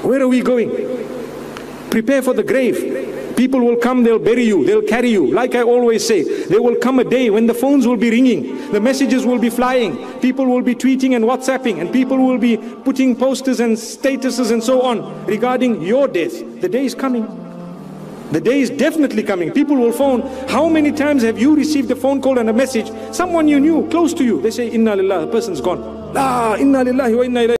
Where are we going? Prepare for the grave. People will come, they'll bury you, they'll carry you. Like I always say, there will come a day when the phones will be ringing, the messages will be flying, people will be tweeting and WhatsApping, and people will be putting posters and statuses and so on regarding your death. The day is coming. The day is definitely coming. People will phone. How many times have you received a phone call and a message? Someone you knew, close to you, they say, Inna lillahi, the person's gone. La, Inna lillahi wa inna ilayhi.